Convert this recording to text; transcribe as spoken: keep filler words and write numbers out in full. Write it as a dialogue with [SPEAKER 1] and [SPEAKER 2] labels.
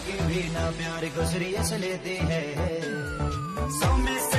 [SPEAKER 1] की भी ना प्यार को सीरियस लेती है। सौ में